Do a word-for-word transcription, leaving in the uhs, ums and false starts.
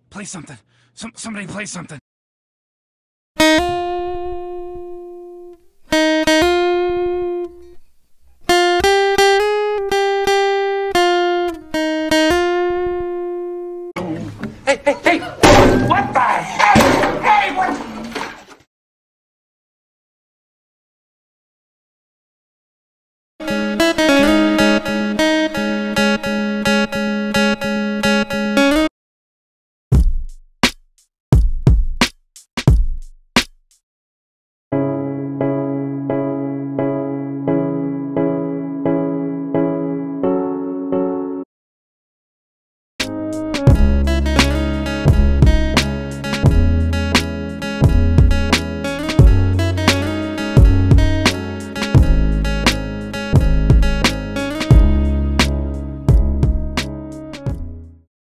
Play something. Some somebody play something. Hey, hey, hey! What the heck? Hey, what?